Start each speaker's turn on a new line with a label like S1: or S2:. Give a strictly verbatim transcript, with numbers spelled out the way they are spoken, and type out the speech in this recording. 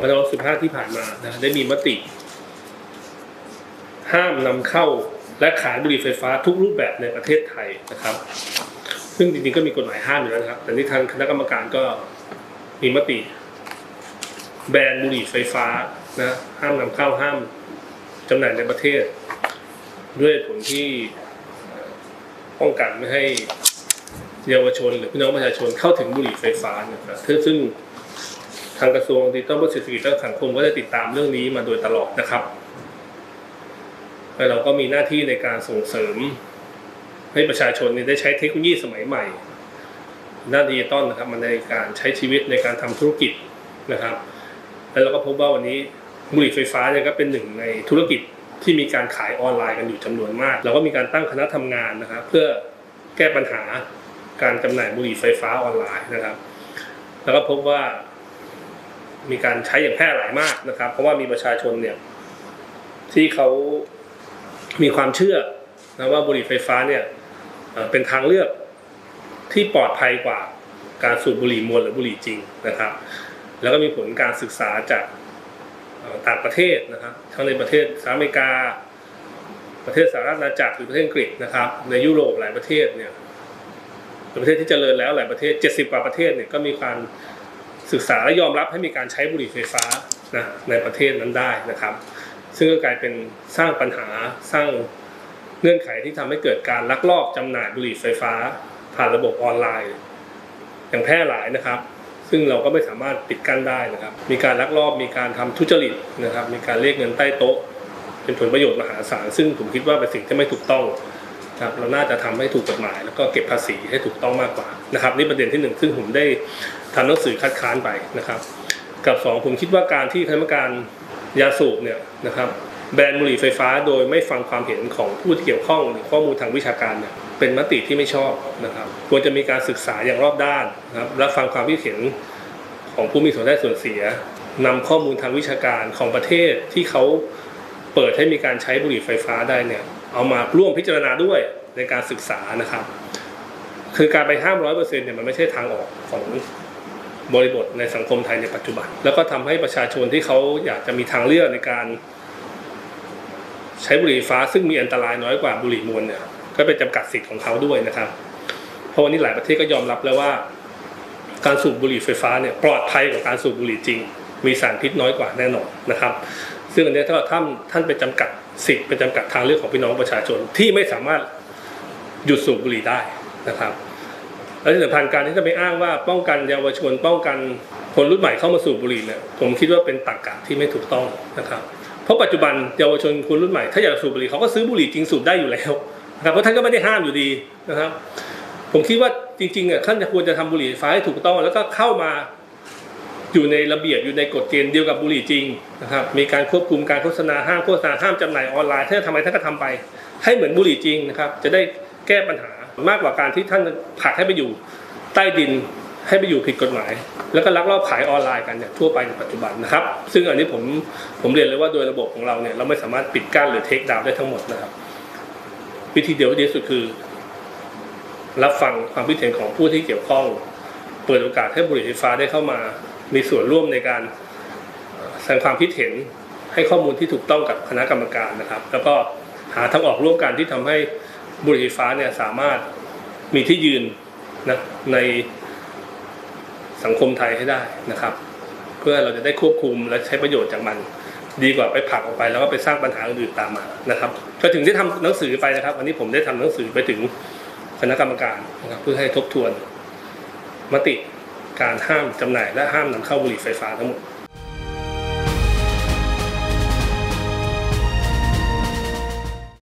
S1: พันห้าร้อยสิบห้าที่ผ่านมานะได้มีมติห้ามนำเข้าและขายบุหรี่ไฟฟ้าทุกรูปแบบในประเทศไทยนะครับซึ่งจริงๆก็มีกฎหมายห้ามอยู่แล้วนะครับแต่ที่ทางคณะกรรมการก็มีมติแบนบุหรี่ไฟฟ้านะห้ามนำเข้าห้ามจำหน่ายในประเทศด้วยผลที่ป้องกันไม่ให้เยาวชนหรือพี่น้องประชาชนเข้าถึงบุหรี่ไฟฟ้านะครับซึ่งทางกระทรวงดิจิทัลเพื่อเศรษฐกิจและสังคมก็ได้ติดตามเรื่องนี้มาโดยตลอดนะครับและเราก็มีหน้าที่ในการส่งเสริมให้ประชาชนได้ใช้เทคโนโลยีสมัยใหม่ด้านดิจิตอลนะครับมันในการใช้ชีวิตในการทำธุรกิจนะครับแล้วเราก็พบว่าวันนี้บุหรี่ไฟฟ้าเนี่ยก็เป็นหนึ่งในธุรกิจที่มีการขายออนไลน์กันอยู่จำนวนมากเราก็มีการตั้งคณะทำงานนะครับเพื่อแก้ปัญหาการจำหน่ายบุหรี่ไฟฟ้าออนไลน์นะครับแล้วก็พบว่ามีการใช้อย่างแพร่หลายมากนะครับเพราะว่ามีประชาชนเนี่ยที่เขามีความเชื่อนะว่าบุหรี่ไฟฟ้าเนี่ยเป็นทางเลือกที่ปลอดภัยกว่าการสูบบุหรี่มวลหรือบุหรี่จริงนะครับแล้วก็มีผลการศึกษาจากต่างประเทศนะครับทั้งในประเทศสหรัฐอเมริกาประเทศสหรัฐอาณาจักรหรือประเทศอังกฤษนะครับในยุโรปหลายประเทศเนี่ยประเทศที่เจริญแล้วหลายประเทศเจ็ดสิบกว่าประเทศเนี่ยก็มีการศึกษาและยอมรับให้มีการใช้บุหรี่ไฟฟ้านะในประเทศนั้นได้นะครับซึ่งก็กลายเป็นสร้างปัญหาสร้างเงื่อนไขที่ทำให้เกิดการลักลอบจำหน่ายบุหรี่ไฟฟ้าผ่านระบบออนไลน์อย่างแพร่หลายนะครับซึ่งเราก็ไม่สามารถปิดกั้นได้นะครับมีการลักลอบมีการทำทุจริตนะครับมีการเรียกเงินใต้โต๊ะเป็นผลประโยชน์มหาศาลซึ่งผมคิดว่าเป็นสิ่งที่ไม่ถูกต้องครับเราน่าจะทำให้ถูกกฎหมายแล้วก็เก็บภาษีให้ถูกต้องมากกว่านะครับนี่ประเด็นที่หนึ่งซึ่งผมได้ทำหนังสือคัดค้านไปนะครับกับสองผมคิดว่าการที่คณะกรรมการยาสูบเนี่ยนะครับแบนบุหรี่ไฟฟ้าโดยไม่ฟังความเห็นของผู้ที่เกี่ยวข้องหรือข้อมูลทางวิชาการเนี่ยเป็นมติที่ไม่ชอบนะครับควรจะมีการศึกษาอย่างรอบด้านนะครับรับฟังความคิดเห็นของผู้มีส่วนได้ส่วนเสียนำข้อมูลทางวิชาการของประเทศที่เขาเปิดให้มีการใช้บุหรี่ไฟฟ้าได้เนี่ยเอามาร่วมพิจารณาด้วยในการศึกษานะครับคือการไปห้าม ร้อยเปอร์เซ็นต์ เนี่ยมันไม่ใช่ทางออกของบริบทในสังคมไทยในปัจจุบันแล้วก็ทำให้ประชาชนที่เขาอยากจะมีทางเลือกในการใช้บุหรี่ไฟฟ้าซึ่งมีอันตรายน้อยกว่าบุหรี่มวลเนี่ยก็เป็นจำกัดสิทธิ์ของเขาด้วยนะครับเพราะวันนี้หลายประเทศก็ยอมรับแล้วว่าการสูบบุหรี่ไฟฟ้าเนี่ยปลอดภัยกว่าการสูบบุหรี่จริงมีสารพิษน้อยกว่าแน่นอนนะครับซึ่งอันนี้ถ้าท่านท่านไปจำกัดสิทธิ์ไปจำกัดทางเลือกของพี่น้องประชาชนที่ไม่สามารถหยุดสูบบุหรี่ได้นะครับและที่สำคัญการที่จะไปอ้างว่าป้องกันเยาวชนป้องกันคนรุ่นใหม่เข้ามาสูบบุหรี่เนี่ยผมคิดว่าเป็นตรรกะที่ไม่ถูกต้องนะครับเพราะปัจจุบันเยาวชนคนรุ่นใหม่ถ้าอยากสูบบุหรี่เขาก็ซื้อบุหรี่จริงสูบได้อยู่แล้วนะครับเพราะท่านก็ไม่ได้ห้ามอยู่ดีนะครับผมคิดว่าจริงๆอ่ะท่านจะควรจะทำบุหรี่ไฟฟ้าให้ถูกต้องแล้วก็เข้ามาอยู่ในระเบียบอยู่ในกฎเกณฑ์เดียวกับบุหรี่จริงนะครับมีการควบคุมการโฆษณาห้ามโฆษณาห้ามจำหน่ายออนไลน์ถ้าทำไมท่านก็ทำไปให้เหมือนบุหรี่จริงนะครับจะได้แก้ปัญหามากกว่าการที่ท่านผลักให้ไปอยู่ใต้ดินให้ไปอยู่ผิดกฎหมายแล้วก็ลักลอบขายออนไลน์กันอย่างทั่วไปในปัจจุบันนะครับซึ่งอันนี้ผมผมเรียนเลยว่าโดยระบบของเราเนี่ยเราไม่สามารถปิดกั้นหรือเทคดาวน์ได้ทั้งหมดนะครับวิธีเดียวที่ดีที่สุดคือรับฟังความคิดเห็นของผู้ที่เกี่ยวข้องเปิดโอกาสให้บุหรี่ไฟฟ้าได้เข้ามามีส่วนร่วมในการแสดงความคิดเห็นให้ข้อมูลที่ถูกต้องกับคณะกรรมการนะครับแล้วก็หาทางออกร่วมกันที่ทำให้บุหรี่ไฟฟ้าเนี่ยสามารถมีที่ยืนนะในสังคมไทยให้ได้นะครับเพื่อเราจะได้ควบคุมและใช้ประโยชน์จากมันดีกว่าไปผลักออกไปแล้วก็ไปสร้างปัญหาอื่นตามมานะครับก็ถึงได้ทำหนังสือไปนะครับวันนี้ผมได้ทำหนังสือไปถึงคณะกรรมการนะครับเพื่อให้ทบทวนมติการห้ามจำหน่ายและห้ามนำเข้าบุหรี่ไฟฟ้าทั้งหมด